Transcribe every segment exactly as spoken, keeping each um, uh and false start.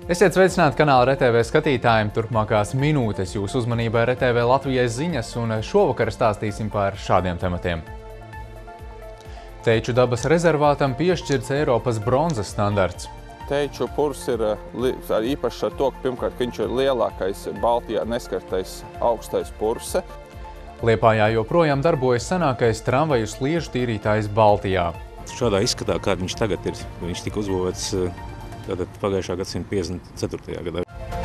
Esiet sveicināti kanāla R T V skatītājiem. Turpmākās minūtes jūsu uzmanībai R T V Latvijas ziņas, un šovakar stāstīsim par šādiem tematiem. Teiču dabas rezervātam piešķirts Eiropas bronzas standarts. Teiču purs ir īpašs ar to, ka pirmkārt viņš ir lielākais Baltijā neskartais augstais purse. Liepājā joprojām darbojas senākais tramvaju sliežu tīrītājs Baltijā. Šādā izskatā, kāda viņš tagad ir, viņš tika uzbūvēts tātad pagājušā gadsimta piecdesmit ceturtajā gadā.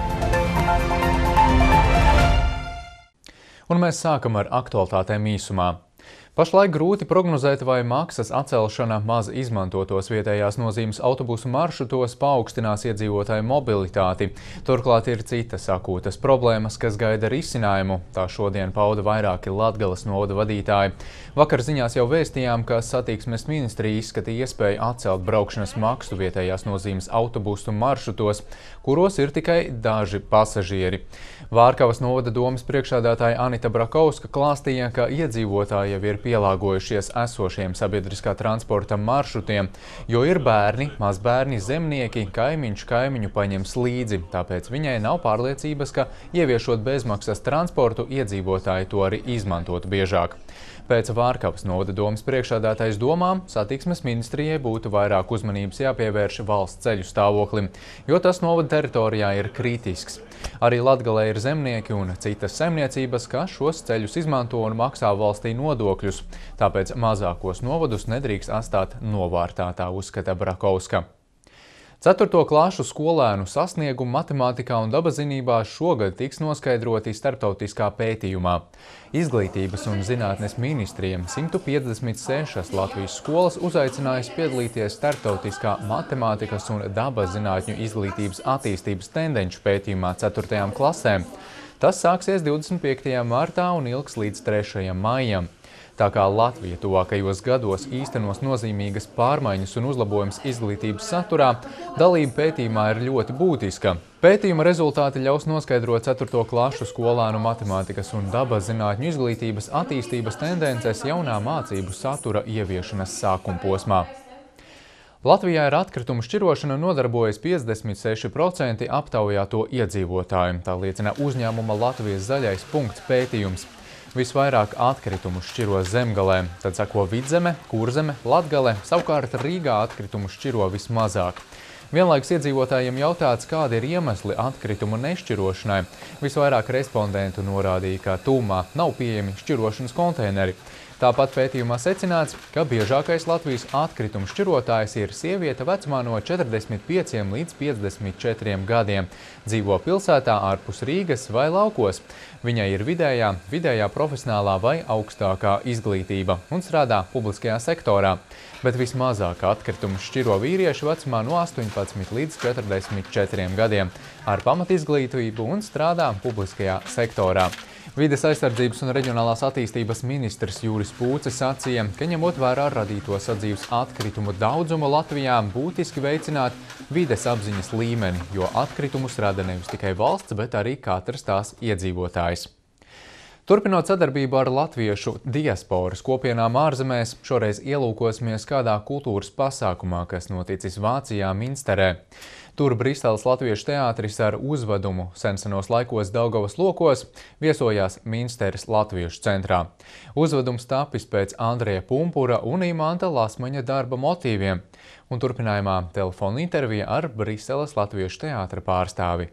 Un mēs sākam ar aktualitātēm īsumā. Pašlaik grūti prognozēt, vai maksas atcelšana maz izmantotos vietējās nozīmes autobusu maršrutos paaugstinās iedzīvotāju mobilitāti. Turklāt ir citas akūtas problēmas, kas gaida risinājumu. Tā šodien pauda vairāki Latgales novada vadītāji. Vakar ziņās jau vēstījām, ka satiksmes ministrija izskatīja iespēju atcelt braukšanas maksu vietējās nozīmes autobusu maršrutos, kuros ir tikai daži pasažieri. Vārkavas novada domes priekšsēdētāja Anita Brakovska klāstīja, ka iedzīvotāji jau ir pielāgojušies esošiem sabiedriskā transporta maršrutiem, jo ir bērni, mazbērni, zemnieki, kaimiņš kaimiņu paņems līdzi, tāpēc viņai nav pārliecības, ka ieviešot bezmaksas transportu, iedzīvotāji to arī izmantotu biežāk. Pēc Vārkavas novada domes priekšsēdētājas domām, satiksmes ministrijai būtu vairāk uzmanības jāpievērš valsts ceļu stāvoklim, jo tas novada teritorijā ir kritisks. Arī Latgalē ir zemnieki un citas saimniecības, kas šos ceļus izmanto un maksā valstī nodokļus, tāpēc mazākos novadus nedrīkst atstāt novārtā, tā uzskata Brakovska. Ceturto klašu skolēnu sasniegumu matemātikā un dabazinībās šogad tiks noskaidroti starptautiskā pētījumā. Izglītības un zinātnes ministriem simt piecdesmit sešas Latvijas skolas uzaicinājusi piedalīties starptautiskā matemātikas un dabaszinātņu izglītības attīstības tendenču pētījumā ceturtajām klasēm. Tas sāksies divdesmit piektajā martā un ilgs līdz trešajam maijam. Tā kā Latvija tuvākajos gados īstenos nozīmīgas pārmaiņas un uzlabojums izglītības saturā, dalība pētījumā ir ļoti būtiska. Pētījuma rezultāti ļaus noskaidrot ceturto klašu skolēnu matemātikas un dabaszinātņu izglītības attīstības tendences jaunā mācību satura ieviešanas sākuma posmā. Latvijā ar atkritumu šķirošanu nodarbojas piecdesmit seši procenti aptaujāto iedzīvotāju. Tā liecina uzņēmuma Latvijas zaļais punkts pētījums. Visvairāk atkritumu šķiro Zemgalē, tad seko Vidzeme, Kurzeme, Latgale, savukārt Rīgā atkritumu šķiro vismazāk. Vienlaikus iedzīvotājiem jautāts, kādi ir iemesli atkritumu nešķirošanai. Visvairāk respondentu norādīja, ka tūmā nav pieejami šķirošanas konteineri. Tāpat pētījumā secināts, ka biežākais Latvijas atkritumu šķirotājs ir sieviete vecumā no četrdesmit pieciem līdz piecdesmit četriem gadiem. Dzīvo pilsētā ārpus Rīgas vai laukos. Viņai ir vidējā, vidējā profesionālā vai augstākā izglītība un strādā publiskajā sektorā. Bet vismazāk atkritumu šķiro vīrieši vecumā no astoņpadsmit līdz četrdesmit četriem gadiem ar pamatizglītību un strādā publiskajā sektorā. Vides aizsardzības un reģionālās attīstības ministrs Jūris Pūce sacīja, ka ņemot vērā radīto sadzīves atkritumu daudzumu Latvijā būtiski veicināt vides apziņas līmeni, jo atkritumus rada nevis tikai valsts, bet arī katrs tās iedzīvotājs. Turpinot sadarbību ar latviešu diasporas kopienām ārzemēs, šoreiz ielūkosimies kādā kultūras pasākumā, kas noticis Vācijā, Minsterē. Tur Briseles latviešu teātris ar uzvedumu sensenos laikos Daugavas lokos viesojās Minsteres latviešu centrā. Uzvedums tapis pēc Andreja Pumpura un Imanta Lasmaņa darba motīviem, un turpinājumā telefona intervija ar Briseles latviešu teātra pārstāvi.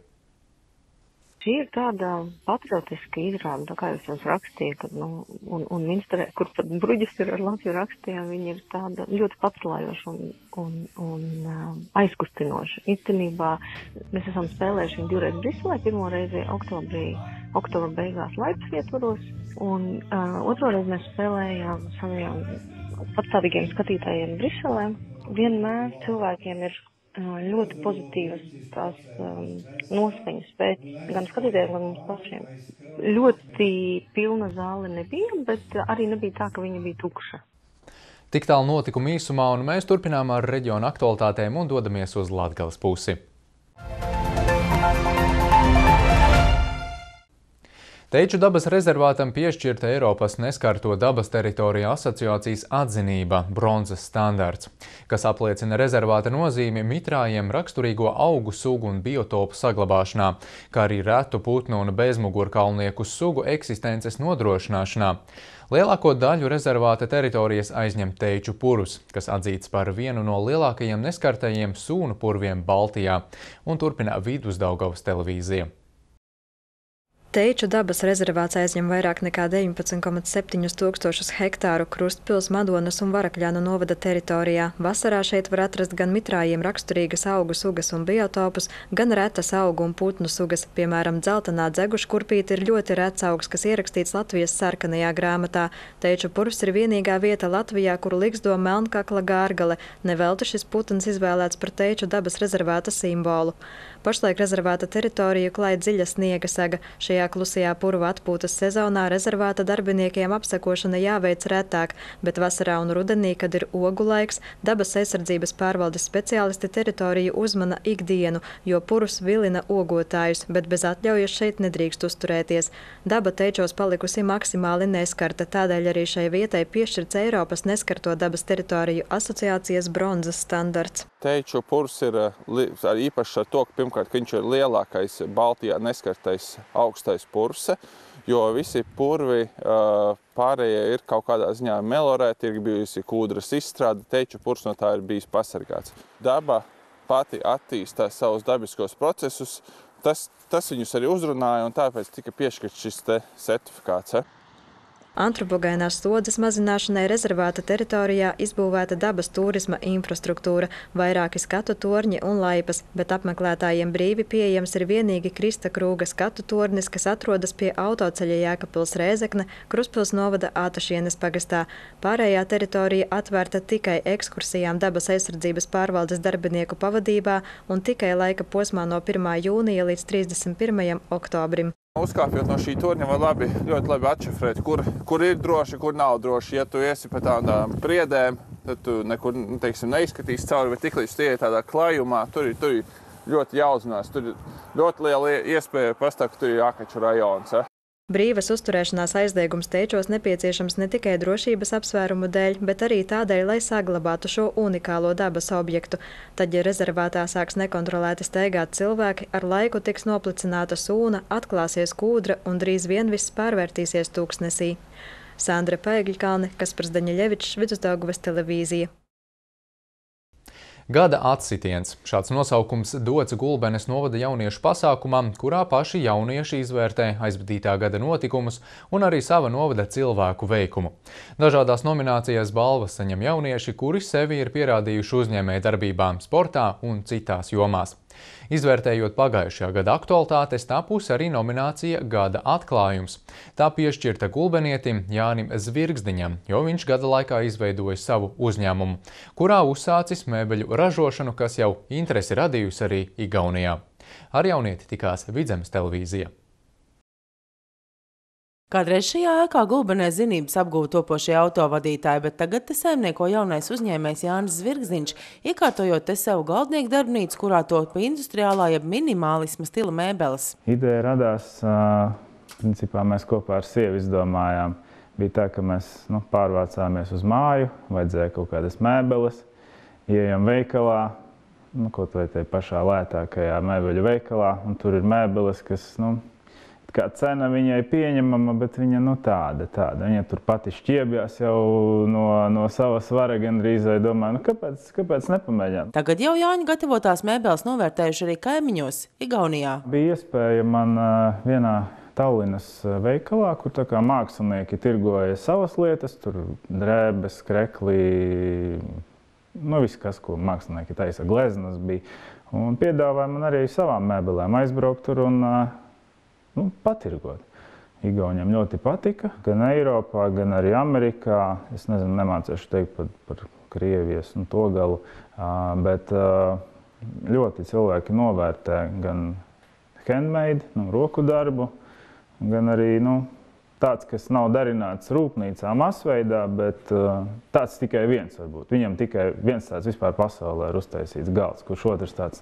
Šī ir tāda patriotiska izrāda, tā kā es jums rakstīju, kad, nu, un, un Minsterē, kur pat bruģis ir ar Latviju rakstījām, viņi ir tāda ļoti pacelājoša un, un, un uh, aizkustinoša. Īstenībā mēs esam spēlējuši viņu divreiz Briselē, pirmo reizi oktobrī, oktobra beigās Laipas ietvaros, un uh, otro reizi mēs spēlējām saviem patstāvīgiem skatītājiem Briselē. Vienmēr cilvēkiem ir ļoti pozitīvas tās um, noskaņas pēc gan skatītājiem, gan mums pašiem. Ļoti pilna zāle nebija, bet arī nebija tā, ka viņa bija tukša. Tik tālu notikuma īsumā, un mēs turpinām ar reģionu aktualitātēm un dodamies uz Latgales pusi. Teiču dabas rezervātam piešķirta Eiropas neskarto dabas teritoriju asociācijas atzinība bronzas standarts, kas apliecina rezervāta nozīmi mitrājiem raksturīgo augu sugu un biotopu saglabāšanā, kā arī retu putnu un bezmugurkaulnieku sugu eksistences nodrošināšanā. Lielāko daļu rezervāta teritorijas aizņem Teiču purvs, kas atzīts par vienu no lielākajiem neskartajiem sūnu purviem Baltijā, un turpina Vidusdaugavas televīzija. Teiču dabas rezervāts aizņem vairāk nekā deviņpadsmit komats septiņus tūkstošus hektāru Krustpils, Madonas un Varakļānu novada teritorijā. Vasarā šeit var atrast gan mitrājiem raksturīgas augu sugas un biotopus, gan retas augu un putnu sugas. Piemēram, dzeltenā dzeguškurpīte ir ļoti rets augs, kas ierakstīts Latvijas sarkanajā grāmatā. Teiču purvs ir vienīgā vieta Latvijā, kuru ligzdo melnkakla gārgale. Nevelti šis putns izvēlēts par Teiču dabas rezervāta simbolu. Pašlaik rezervāta teritoriju klāj dziļa sniega sega. Šajā klusajā purva atpūtas sezonā rezervāta darbiniekiem apsekošana jāveic retāk, bet vasarā un rudenī, kad ir ogu laiks, dabas aizsardzības pārvaldes speciālisti teritoriju uzmana ikdienu, jo purvs vilina ogotājus, bet bez atļaujas šeit nedrīkst uzturēties. Daba Teičos palikusi maksimāli neskarta, tādēļ arī šai vietai piešķirts Eiropas neskarto dabas teritoriju asociācijas bronzas standarts. Teiču purvs ir īpašs ar to, ka pirmkārt, ka viņš ir lielākais Baltijā neskartais augstais purvs, jo visi purvi pārējie ir kaut kādā ziņā melorēti, ir bijusi kūdras izstrāde, Teiču purvs no tā ir bijis pasargāts. Daba pati attīstā savus dabiskos procesus, tas, tas viņus arī uzrunāja, un tāpēc tika piešķirts šis te sertifikāts. Antropogainās slodzes mazināšanai rezervāta teritorijā izbūvēta dabas turisma infrastruktūra, vairāki skatu torņi un laipas, bet apmeklētājiem brīvi pieejams ir vienīgi Krista Krūga skatu tornis, kas atrodas pie autoceļa Jēkabpils Rēzekne, Krustpils novada Ātašienes pagastā. Pārējā teritorija atvērta tikai ekskursijām dabas aizsardzības pārvaldes darbinieku pavadībā un tikai laika posmā no pirmā jūnija līdz trīsdesmit pirmajam oktobrim. Uzkāpjot no šī torņa var labi, ļoti labi atšifrēt, kur, kur ir droši, kur nav droši. Ja tu esi pa tādām priedēm, tad tu nekur, teiksim, neizskatīs cauri, bet tiklīdz tu ieej tādā klājumā, tur ir, tur ir ļoti jāuzzinās. Tur ir ļoti liela iespēja pastāv, ka tur ir Akaču rajons. Ja? Brīvas uzturēšanās aizliegums Teičos nepieciešams ne tikai drošības apsvērumu dēļ, bet arī tādēļ, lai saglabātu šo unikālo dabas objektu. Tad, ja rezervātā sāks nekontrolēti staigāt cilvēki, ar laiku tiks noplicināta sūna, atklāsies kūdra un drīz vien viss pārvērtīsies tūkstnesī. Sandra Paigļkalne, Kaspars Daņeļevičs, Vidusdaugavas televīzija. Gada atsitiens. Šāds nosaukums dots Gulbenes novada jauniešu pasākumam, kurā paši jaunieši izvērtē aizvadītā gada notikumus un arī sava novada cilvēku veikumu. Dažādās nominācijās balvas saņem jaunieši, kuri sevi ir pierādījuši uzņēmēju darbībām sportā un citās jomās. Izvērtējot pagājušajā gada aktualitātes, tapusi arī nominācija Gada atklājums. Tā piešķirta gulbenietim Jānim Zvirgzdiņam, jo viņš gada laikā izveidoja savu uzņēmumu, kurā uzsācis mēbeļu ražošanu, kas jau interesi radījusi arī Igaunijā. Ar jaunieti tikās Vidzemes televīzija. Kādreiz šajā ēkā Gulbenē zinības apgūta topošie autovadītāji, bet tagad te saimnieko jaunais uzņēmējs Jānis Zvirgzdiņš, iekārtojot te sev galdnieku darbnīcu, kurā topa industriālā jeb minimālisma stila mēbeles. Ideja radās, principā mēs kopā ar sievu izdomājām. Bija tā, ka mēs nu, pārvācāmies uz māju, vajadzēja kaut kādas mēbeles, ieejam veikalā, nu, kaut vai te pašā lētākajā mēbeļu veikalā, un tur ir mēbeles, kas, nu, kā cena viņai pieņemama, bet viņa nu tāda, tāda. Viņa tur pati šķiebjās jau no, no sava svara gandrīz, vai domāju, nu kāpēc, kāpēc nepamēģināt? Tagad jau Jāņa gatavotās mēbeles novērtējuši arī kaimiņos, Igaunijā. Bija iespēja man uh, vienā Tallinas veikalā, kur tā kā mākslinieki tirgoja savas lietas, tur drēbes, kreklī, nu viss, kas, ko mākslinieki taisa, gleznas bija. Un piedāvāja man arī savām mēbelēm aizbraukt tur un uh, Nu, patirgot. Igauniem ļoti patika, gan Eiropā, gan arī Amerikā. Es nezinu, nemācēšu teikt par, par Krievijas un to galu, bet ļoti cilvēki novērtē gan handmade, nu, roku darbu, gan arī nu, tāds, kas nav darināts rūpnīcā masveidā, bet tāds tikai viens varbūt. Viņam tikai viens tāds vispār pasaulē ir uztaisīts galds, kurš otrs tāds nav.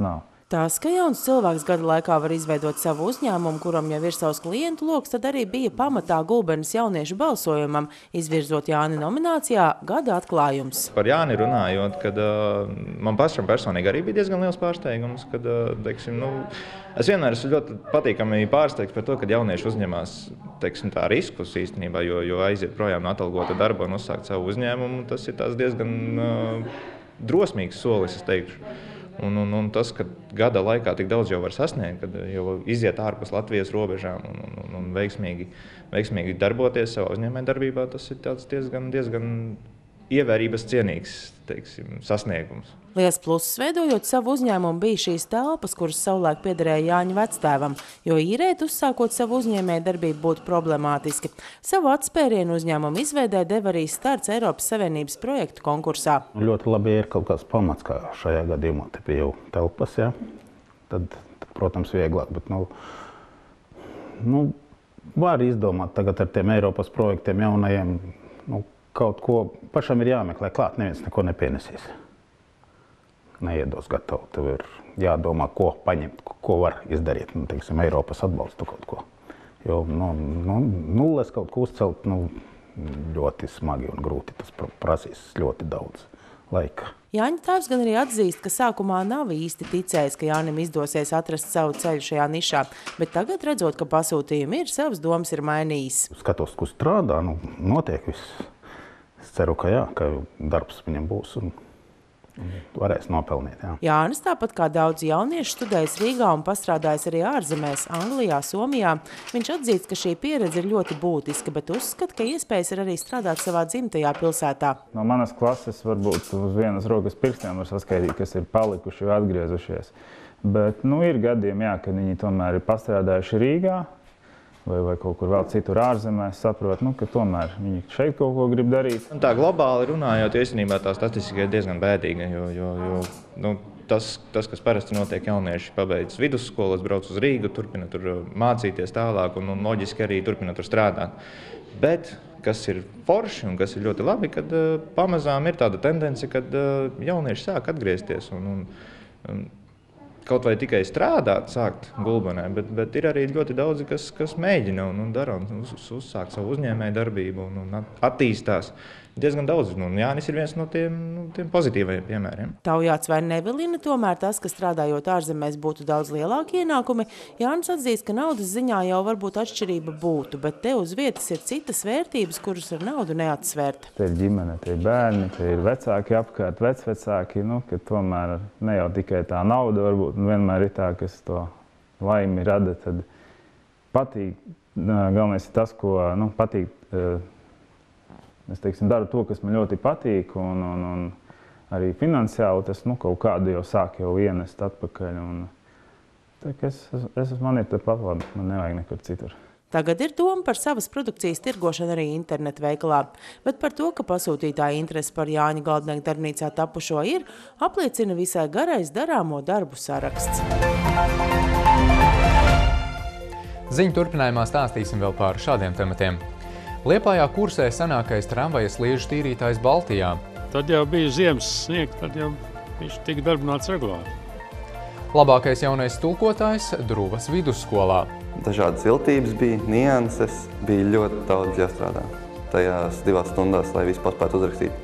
Tas, ka jauns cilvēks gada laikā var izveidot savu uzņēmumu, kuram jau ir savs klientu loks, tad arī bija pamatā Gulbenes jauniešu balsojumam, izvirzot Jāni nominācijā Gada atklājums. Par Jāni runājot, kad uh, man pašam personīgi arī bija diezgan liels pārsteigums, kad, uh, teiksim, nu, es vienmēr esmu ļoti patīkami pārsteigts par to, kad jaunieši uzņemās, teiksim, tā riskus īstenībā, jo, jo aiziet projām no atalgota darba un uzsākt savu uzņēmumu, tas ir tās diezgan uh, drosmīgs solis, es teikšu. Un, un, un tas, ka gada laikā tik daudz jau var sasniegt, kad jau iziet ārpus Latvijas robežām un, un, un veiksmīgi, veiksmīgi darboties savā uzņēmējdarbībā, tas ir tāds diezgan, diezgan ievērības cienīgs, teiksim, sasniegums. Liels pluss veidojot savu uzņēmumu bija šīs telpas, kuras savulaik piederēja Jāņa vectēvam, jo īrēt uzsākot savu uzņēmēju darbību būtu problemātiski. Savu atspērienu uzņēmumu izveidē deva arī starts Eiropas Savienības projektu konkursā. Ļoti labi ir kaut kāds pamats, kā šajā gadījumā te bija jau telpas, ja? tad, tad, protams, vieglāk, bet, nu, nu, var izdomāt tagad ar tiem Eiropas projektiem jaunajiem, nu, kaut ko pašam ir jāmeklē klāt, neviens neko nepienesīs. Neiedos gatavu, tev ir jādomā, ko paņemt, ko var izdarīt, nu, teiksim, Eiropas atbalstu kaut ko. Jo, nu, nu, nulles kaut ko uzcelt, nu, ļoti smagi un grūti, tas prasīs ļoti daudz laika. Jāņa tēvs gan arī atzīst, ka sākumā nav īsti ticējis, ka Jānim izdosies atrast savu ceļu šajā nišā, bet tagad redzot, ka pasūtījumi ir, savas domas ir mainījis. Skatos, kur strādā, nu, notiek viss. Es ceru, ka jā, ka darbs viņam būs un, un varēs nopelnīt. Jā. Jānis, tāpat kā daudz jauniešu, studējis Rīgā un pastrādājis arī ārzemēs, Anglijā, Somijā. Viņš atzīst, ka šī pieredze ir ļoti būtiska, bet uzskata, ka iespējas ir arī strādāt savā dzimtajā pilsētā. No manas klases varbūt uz vienas rokas pirkstiem var saskaitīt, kas ir palikuši vai atgriezušies. Bet, nu, ir gadījumi, jā, kad viņi tomēr ir pastrādājuši Rīgā, vai, vai kaut kur vēl citur ārzemēs, saprot, nu, ka tomēr viņi šeit kaut ko grib darīt. Un tā globāli runājot, īstenībā tā statistika ir diezgan bēdīga, jo, jo, jo nu, tas, tas, kas parasti notiek, jaunieši pabeidz vidusskolas, brauc uz Rīgu, turpina tur mācīties tālāk un, un loģiski arī turpina tur strādāt. Bet, kas ir forši un kas ir ļoti labi, kad uh, pamazām ir tāda tendence, kad uh, jaunieši sāk atgriezties un, un, un kaut vai tikai strādāt, sākt Gulbenē, bet, bet ir arī ļoti daudzi, kas, kas mēģina un, un dara un uz, uzsāk savu uzņēmēju darbību un, un attīstās. Diezgan daudz, un Jānis ir viens no tiem, nu, tiem pozitīvajiem piemēriem. Taujāts vai nevilina tomēr tas, ka strādājot ārzemēs būtu daudz lielāki ienākumi, Jānis atzīst, ka naudas ziņā jau varbūt atšķirība būtu, bet te uz vietas ir citas vērtības, kuras ar naudu neatsvērt. Te ir ģimene, te ir bērni, te ir vecāki apkārt, vecvecāki, nu, ka tomēr ne jau tikai tā nauda varbūt, un vienmēr ir tā, kas to laimi rada, tad patīk, galvenais ir tas, ko, nu, patīk, es, teiksim, daru to, kas man ļoti patīk, un, un, un arī finansiāli tas, nu, kaut kādu jau sāk jau ienest atpakaļ. Un, tā, es, es, man ir tepat labi, man nevajag nekur citur. Tagad ir doma par savas produkcijas tirgošanu arī internetu veikalā, bet par to, ka pasūtītāja interese par Jāņa Galdnieka darbnīcā tapušo ir, apliecina visai garais darāmo darbu saraksts. Ziņu turpinājumā stāstīsim vēl par šādiem tematiem. Liepājā kursē senākais tramvaja sliežu tīrītājs Baltijā. Tad jau bija ziemas sniegs, tad jau viņš tika darbināts regulāri. Labākais jaunais tulkotājs Druvas vidusskolā. Dažādas viltības bija, nianses, bija ļoti daudz jāstrādā tajās divās stundās, lai visu paspētu uzrakstīt.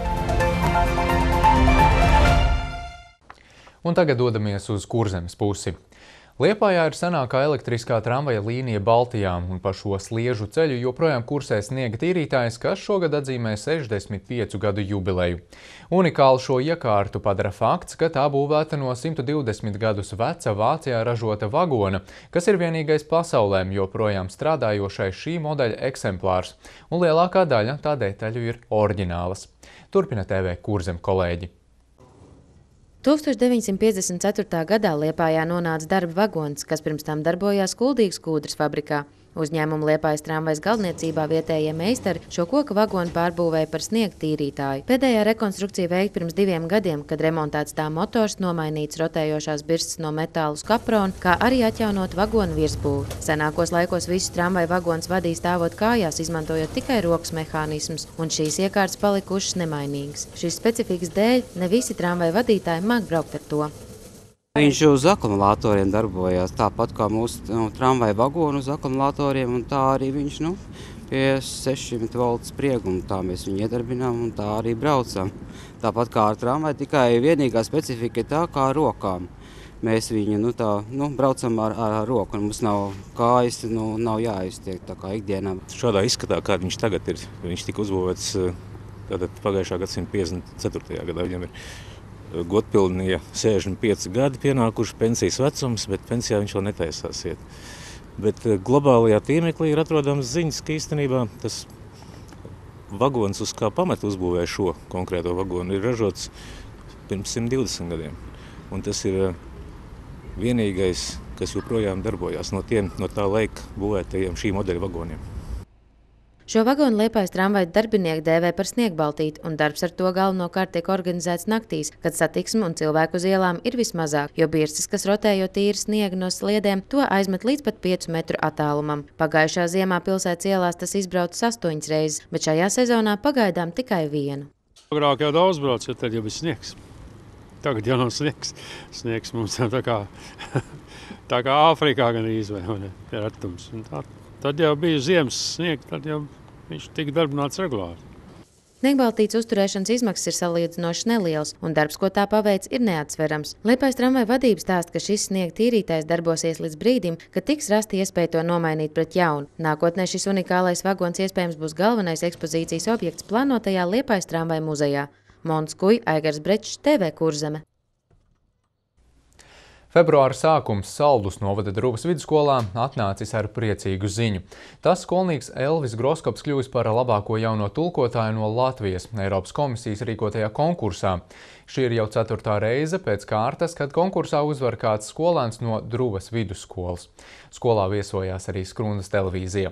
Un tagad dodamies uz Kurzemes pusi. Liepājā ir senākā elektriskā tramvaja līnija Baltijā, un pa šo sliežu ceļu joprojām kursē sniega tīrītājs, kas šogad atzīmē sešdesmit piecu gadu jubileju. Unikālu šo iekārtu padara fakts, ka tā būvēta no simt divdesmit gadus veca Vācijā ražota vagona, kas ir vienīgais pasaulē joprojām strādājošais šī modeļa eksemplārs, un lielākā daļa tā detaļu ir oriģinālas. Turpina T V Kurzem kolēģi. tūkstoš deviņsimt piecdesmit ceturtā gadā Liepājā nonāca darba vagons, kas pirms tam darbojās Kuldīgas kūdras fabrikā. Uzņēmuma Liepājas tramvajas galdniecībā vietējie meistari šo koka vagonu pārbūvēja par sniega tīrītāju. Pēdējā rekonstrukcija veikta pirms diviem gadiem, kad remontēts tā motors, nomainīts rotējošās birstas no metāla uz kapronu, kā arī atjaunot vagonu virsbūvi. Senākos laikos visus tramvaju vagonus vadīja stāvot kājās, izmantojot tikai rokas mehānismus, un šīs iekārtas palikušas nemainīgas. Šīs specifikas dēļ ne visi tramvaju vadītāji māk braukt ar to. Viņš uz akumulatoriem darbojās, tāpat kā mūsu nu, tramvaja vagonu uz akumulatoriem, un tā arī viņš nu, pie sešsimt voltu sprieguma. Tā mēs viņu iedarbinām un tā arī braucam. Tāpat kā ar tramvaju, tikai vienīgā specifika ir tā kā ar rokām. Mēs viņu nu, tā, nu, braucam ar, ar, ar roku, un mums nav kājas, nu, nav jāiztiek tā kā ikdienā. Šādā izskatā, kāda viņš tagad ir, viņš tika uzbūvēts tātad pagājušā gadsimta piecdesmit ceturtajā gadā. Viņam ir godpilnie sešdesmit pieci gadi pienākuši pensijas vecums, bet pensijā viņš vēl netaisās iet. Bet globālajā tīmeklī ir atrodams ziņas, ka īstenībā tas vagons, uz kā pamat uzbūvēja šo konkrēto vagonu, ir ražots pirms simt divdesmit gadiem. Un tas ir vienīgais, kas joprojām darbojās no tiem no tā laika būvētajiem šī modeļa vagoniem. Šo vagonu Liepājas tramvaja darbinieki dēvē par sniegbaltīti, un darbs ar to galvenokārt tiek organizēts naktīs, kad satiksme un cilvēku uz ielām ir vismazāk, jo birstis, kas rotējot tīri sniegu no sliedēm, to aizmet līdz pat piecu metru attālumam. Pagājušā ziemā pilsētas ielās tas izbraucis astoņas reizes, bet šajā sezonā pagaidām tikai vienu. Agrāk jau daudz brauc, ja tad jau bija sniegs. Tagad jau nav sniegs. Sniegs mums tā kā, tā kā Āfrikā gan izvēle, ir retums. Tā, tad jau bija ziemas sniegs, tad jau viņš tika darbināts regulāri. Sniegbaltītes uzturēšanas izmaksas ir salīdzinoši nelielas, un darbs, ko tā paveic, ir neatsverams. Liepājas tramvaja vadība stāsta, ka šis sniega tīrītājs darbosies līdz brīdim, kad tiks rasta iespēja to nomainīt pret jaunu. Nākotnē šis unikālais vagons iespējams būs galvenais ekspozīcijas objekts plānotajā Liepājas tramvaja muzejā. Mons Kuj, Aigars Brečs, T V Kurzeme. Februāra sākums Saldus novada Druvas vidusskolā atnācis ar priecīgu ziņu. Tas skolnieks Elvis Groskops kļuvis par labāko jauno tulkotāju no Latvijas Eiropas komisijas rīkotajā konkursā. Šī ir jau ceturtā reize pēc kārtas, kad konkursā uzvar kāds skolēns no Druvas vidusskolas. Skolā viesojās arī Skrundas televīzija.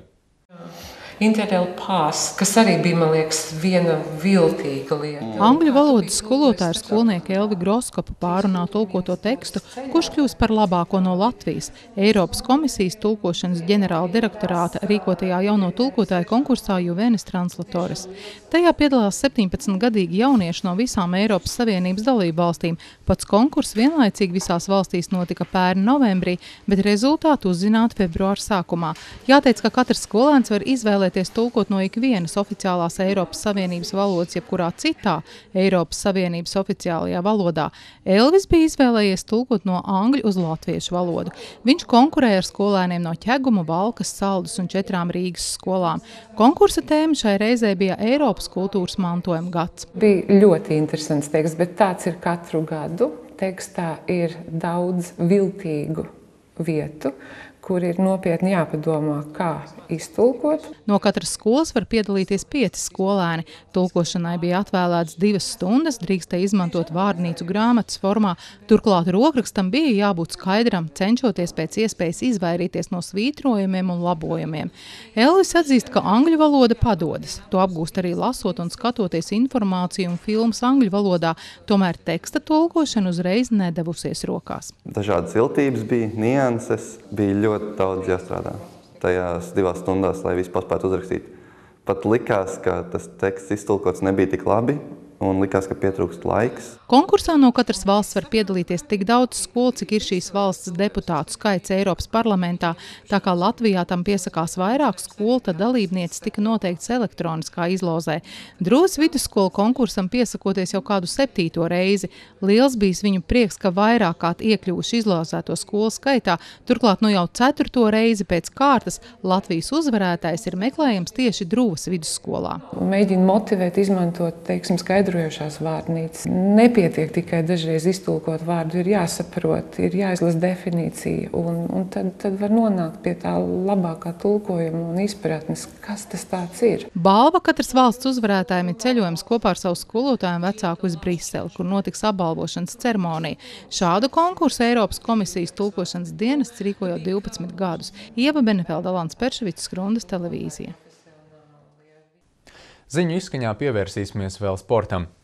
Interrail Pass, kas arī bija, man liekas, viena viltīga lieta. Angļu valodas skolotāja skolnieka Elvi Groskopa pārunā tulkoto tekstu, kurš kļūst par labāko no Latvijas Eiropas komisijas tulkošanas ģenerāla direktorāta rīkotajā jauno tulkotāju konkursā Juvenis Translatores. Tajā piedalās septiņpadsmitgadīgi jaunieši no visām Eiropas Savienības dalību valstīm. Pats konkurss vienlaicīgi visās valstīs notika pērn novembrī, bet rezultātu uzzināt februāra sākumā. Jāteic, ka katrs skolēns var izvēlēties tulkot no ikvienas oficiālās Eiropas Savienības valodas, jebkurā citā Eiropas Savienības oficiālajā valodā. Elvis bija izvēlējies tulkot no angļu uz latviešu valodu. Viņš konkurēja ar skolēniem no Ķeguma, Valkas, Saldus un četrām Rīgas skolām. Konkursa tēma šai reizē bija Eiropas kultūras mantojuma gads. Bija ļoti interesants teksts, bet tāds ir katru gadu. Tekstā ir daudz viltīgu vietu, kur ir nopietni jāpadomā, kā iztulkot. No katras skolas var piedalīties pieci skolēni. Tulkošanai bija atvēlēts divas stundas, drīkstēja izmantot vārdnīcu grāmatas formā. Turklāt rokrakstam bija jābūt skaidram, cenšoties pēc iespējas izvairīties no svītrojumiem un labojumiem. Elvis atzīst, ka angļu valoda padodas. To apgūst arī lasot un skatoties informāciju un filmas angļu valodā, tomēr teksta tulkošana uzreiz nedevusies rokās. Dažādas viltības bija, nianses, bija ļoti daudz jāstrādā tajās divās stundās, lai visu paspētu uzrakstīt. Pat likās, ka tas teksts iztulkots nebija tik labi, un likās, ka pietrūkst laiks. Konkursā no katras valsts var piedalīties tik daudz skolu, cik ir šīs valsts deputātu skaits Eiropas parlamentā. Tā kā Latvijā tam piesakās vairāk skolu, tad dalībnieces tika noteikts elektroniskā izlozē. Druvas vidusskola konkursam piesakoties jau kādu septīto reizi. Liels bijis viņu prieks, ka vairāk kā iekļuvuši izlozēto skolu skaitā. Turklāt nu jau ceturto reizi pēc kārtas Latvijas uzvarētājs ir meklējams tieši Druvas vidusskolā. Mēģina motivēt, izmantot, teiksim, skaidrojošās vārdnīcas. Nepietiek tikai dažreiz iztulkot vārdu, ir jāsaprot, ir jāizlasa definīcija, un, un tad, tad var nonākt pie tā labākā tulkojuma un izpratnes, kas tas tāds ir. Balva katras valsts uzvarētājiem ir ceļojums kopā ar savu skolotāju vecāku uz Briseli, kur notiks apbalvošanas ceremonija. Šādu konkursu Eiropas komisijas tulkošanas dienests rīkojot divpadsmit gadus. Ieva Benefelda, Alans Perševics, Skrundas televīzija. Ziņu izskaņā pievērsīsimies vēl sportam.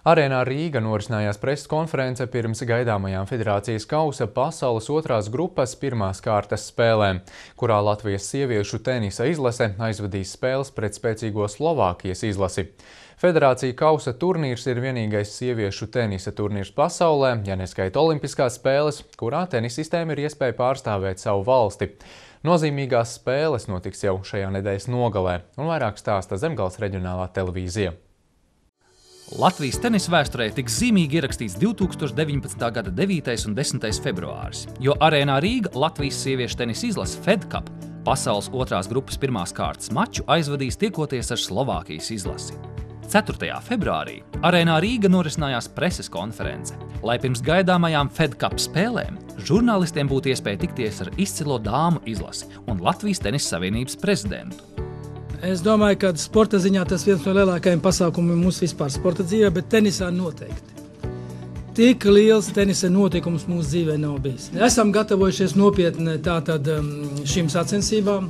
Arēnā Rīga norisinājās preses konference pirms gaidāmajām Federācijas kausa pasaules otrās grupas pirmās kārtas spēlēm, kurā Latvijas sieviešu tenisa izlase aizvadīs spēles pret spēcīgo Slovākijas izlasi. Federācija kausa turnīrs ir vienīgais sieviešu tenisa turnīrs pasaulē, ja neskaita olimpiskās spēles, kurā tenisistēm ir iespēja pārstāvēt savu valsti. Nozīmīgās spēles notiks jau šajā nedēļas nogalē, un vairāk stāsta Zemgales reģionālā televīzija. Latvijas tenisa vēsturē tiks zīmīgi ierakstīts divtūkstoš deviņpadsmitā gada devītais un desmitais februāris, jo Arēnā Rīga Latvijas sieviešu tenisa izlase Fed Cup pasaules otrās grupas pirmās kārtas maču aizvadīs tiekoties ar Slovākijas izlasi. ceturtajā februārī Arēnā Rīga norisinājās preses konference, lai pirms gaidāmajām Fed Cup spēlēm žurnālistiem būtu iespēja tikties ar izcilo dāmu izlasi un Latvijas tenisa savienības prezidentu. Es domāju, ka sporta ziņā tas viens no lielākajiem pasākumiem mūsu vispār sporta dzīvē, bet tenisā noteikti. Tik liels tenisa notikums mūsu dzīvē nav bijis. Esam gatavojušies nopietni tātad šīm sacensībām.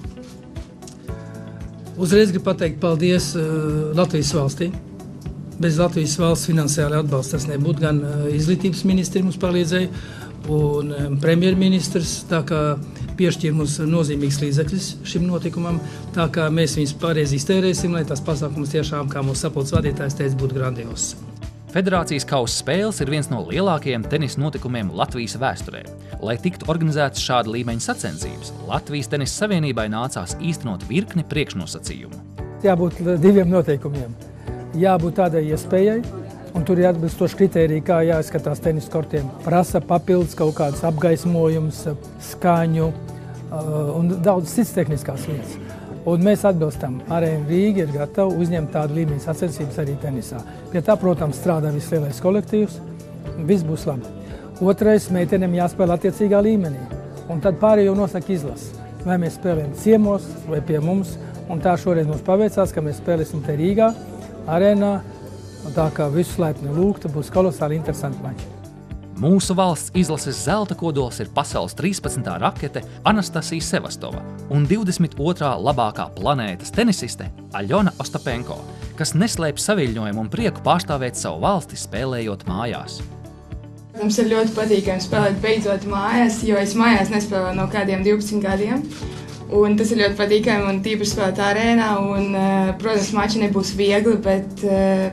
Uzreiz gribu pateikt paldies Latvijas valstī. Bez Latvijas valsts finansiāli atbalsta tas nebūtu, gan izglītības ministri mums palīdzēja un premjerministrs, tā kā piešķīra mums nozīmīgs līdzekļus šim notikumam, tā kā mēs viņus pareizi iztērēsim, lai tās pasākums tiešām, kā mūsu sapulces vadītājs teica, būtu grandios. Federācijas kausa spēles ir viens no lielākajiem tenisa notikumiem Latvijas vēsturē. Lai tiktu organizētas šāda līmeņa sacensības, Latvijas tenisa savienībai nācās īstenot virkni priekšnosacījumu. Jābūt diviem noteikumiem. Jābūt tādai iespējai, un tur ir atbilstoši kritēriji, kā jāizskatās tenis kortiem. Prasa papildus kaut kādas apgaismojumus, skaņu un daudz cits tehniskās lietas. Un mēs atbilstam. Arēna Rīga ir gatava uzņemt tādu līmeņa sacensības arī tenisā. Pie tā, protams, strādā viss lielais kolektīvs. Viss būs labi. Otrais, meitenēm jāspēlē attiecīgā līmenī. Un tad pārējo nosaka izlase. Vai mēs spēlējam ciemos vai pie mums. Un tā šoreiz mums paveicās, ka mēs spēlēsim te Rīgā, arēnā. Tā kā visu laipni lūgta, būs kolosāli interesanti mači. Mūsu valsts izlases zelta kodols ir pasaules trīspadsmitā rakete Anastasija Sevastova un divdesmit otrā labākā planētas tenisiste Aļona Ostapenko, kas neslēpj saviļņojumu un prieku pārstāvēt savu valsti spēlējot mājās. Mums ir ļoti patīkami spēlēt beidzot mājās, jo es mājās nespēlēju no kādiem divpadsmit gadiem. Un tas ir ļoti patīkami un tīpaši spēlēt arēnā. Un, protams, mači nebūs viegli, bet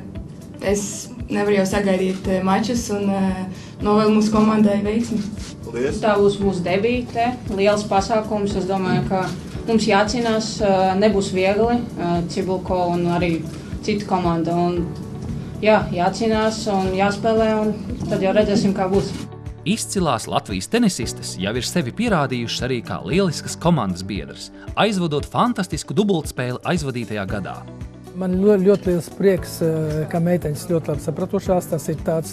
es nevaru jau sagaidīt mačus un novēlu mūsu komandai veiksmi. Paldies. Tā būs mūsu debīte, liels pasākums. Es domāju, ka mums jācīnās, nebūs viegli, Cibulko un arī cita komanda. Un, jā, jācīnās un jāspēlē, un tad jau redzēsim, kā būs. Izcilās Latvijas tenisistes jau ir sevi pierādījušas arī kā lieliskas komandas biedras, aizvadot fantastisku dubultspēli aizvadītajā gadā. Man ļoti, ļoti liels prieks, ka meiteņas ļoti labi sapratušās. Tas ir tāds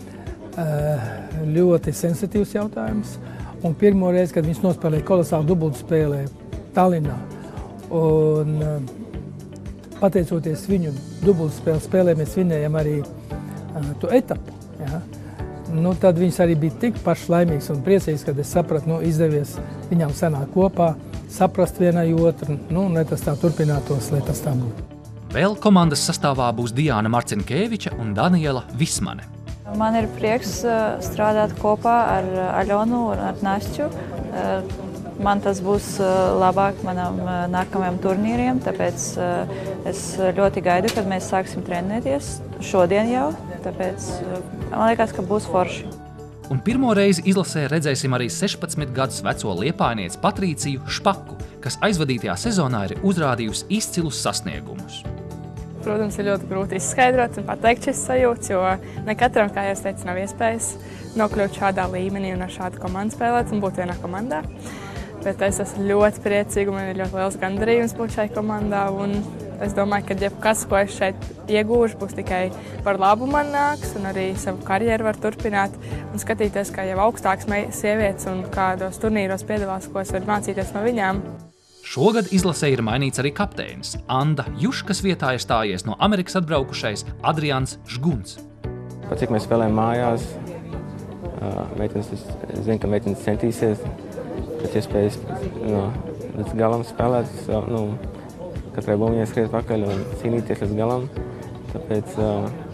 ļoti sensitīvs jautājums. Un pirmo reizi, kad viņas nospēlēja kolosālu dubultspēlē Tallinā, un pateicoties viņu dubultspēles spēlē, mēs vinējam arī to etapu. Ja? Nu, tad viņas arī bija tik paši laimīgs un priecīgs, kad es sapratu, nu, izdevies viņām sanāk kopā, saprast vienai otru, nu, lai tas tā turpinātos, lai tas tā būtu. Vēl komandas sastāvā būs Diāna Marcinkēviča un Daniela Vismane. Man ir prieks strādāt kopā ar Aļonu un ar Nasču. Man tas būs labāk manam nākamajam turnīriem, tāpēc es ļoti gaidu, kad mēs sāksim trenēties šodien jau. Tāpēc man liekas, ka būs forši. Un pirmo reizi izlasē redzēsim arī sešpadsmit gadus veco liepājnieci Patrīciju Špaku, kas aizvadītajā sezonā ir uzrādījusi izcilus sasniegumus. Protams, ir ļoti grūti izskaidrot un pateikt šis sajūts, jo ne katram, kā jau es teicu, nav iespējas nokļūt šādā līmenī un ar šādu komandu spēlēt un būt vienā komandā. Bet es esmu ļoti priecīga un man ir ļoti liels gandarījums būt šai komandā. Un es domāju, ka jebkas, ko es šeit iegūšu, būs tikai par labu man nāks un arī savu karjeru var turpināt un skatīties, kā jau augstāks sievietes un kādos turnīros piedalās, ko es varu mācīties no viņām. Šogad izlasē ir mainīts arī kapteinis. Anda Juškas vietā ir stājies no Amerikas atbraukušais Adrians Žguns. Pat cik mēs spēlējam mājās, meitenes, es zinu, ka meitenes centīsies pēc iespējas no, līdz galam spēlēt, nu, katrai bumbiņai skriet pakaļ un cīnīties līdz galam. Tāpēc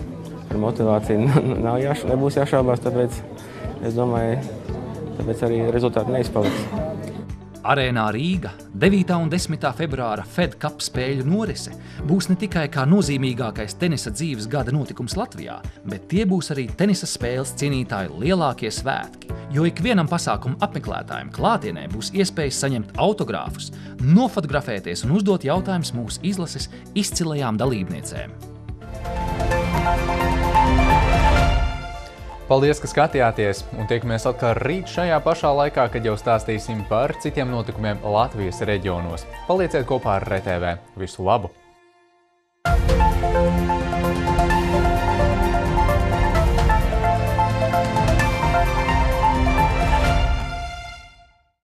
par motivāciju nav jāš, nebūs jāšaubās, tāpēc es domāju, tāpēc arī rezultāti neizpaliks. Arēnā Rīga devītā un desmitā februāra Fed Cup spēļu norise būs ne tikai kā nozīmīgākais tenisa dzīves gada notikums Latvijā, bet tie būs arī tenisa spēles cienītāju lielākie svētki, jo ikvienam pasākumu apmeklētājiem klātienē būs iespējas saņemt autogrāfus, nofotografēties un uzdot jautājumus mūsu izlases izcilajām dalībniecēm. Paldies, ka skatījāties, un tiekamies atkal rīt šajā pašā laikā, kad jau stāstīsim par citiem notikumiem Latvijas reģionos. Palieciet kopā ar R T V. Visu labu!